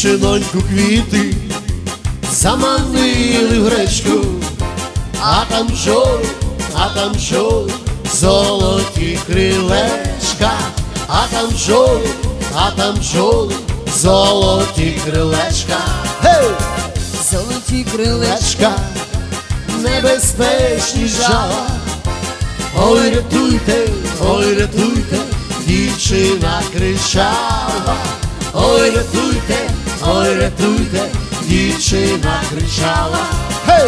Дівчиноньку квіти заманили в гречку, а там бджоли, золоті крилечка, а там бджоли, золоті крилечка. Гей! Золоті крилечка, небезпечні жала. Ой, рятуйте, дівчина кричала. Ой, рятуйте, дівчина кричала. Гей!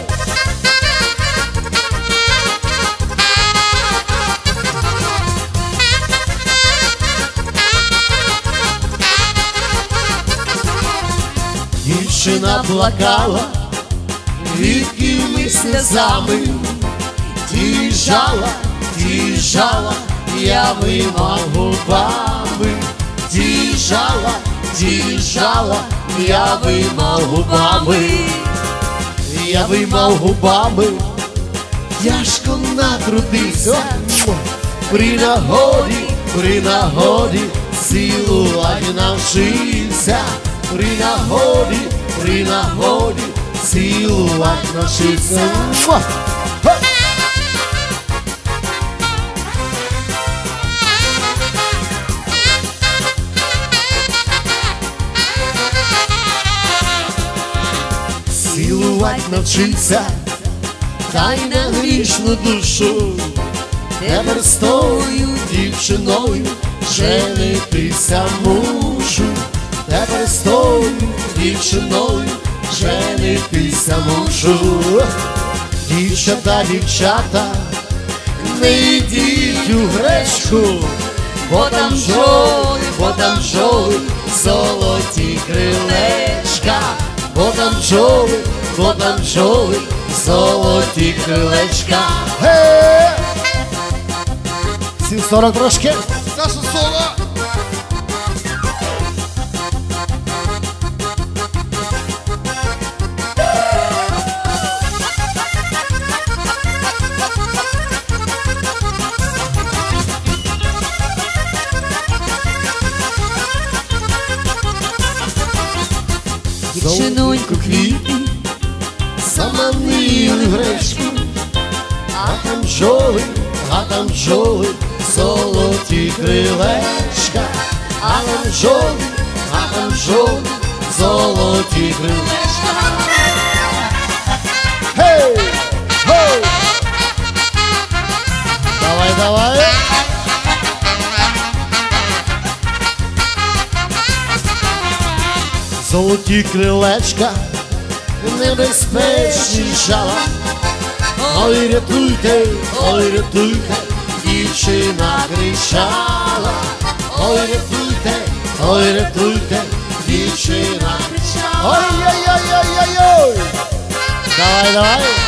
Дівчина плакала рідкими сльозами, тіжала явима губами, тіжала явима губами. Тяжко натрудився, при нагоді цілувати навчився, при нагоді цілувати навчився. Цілувати навчився, та й на грішну душу. Тепер з тою дівчиною женитися мушу. Тепер з тою дівчиною женитися мушу. Дівчата, не йдіть у гречку, бо там бджоли, золоті крилечка. Бо там бджоли, золоті крилечка. Гей! 7:40 трошки. Саша соло. дівчиноньку квіти заманили в гречку, а там бджоли, золоті крилечка. А там бджоли, золоті крилечка. Гей! Гей! Давай! Золоті крилечка, небезпечні жала. Ой, рятуйте, дівчина кричала. Ой, рятуйте, дівчина кричала. Ой-ой-ой-ой-ой! Давай!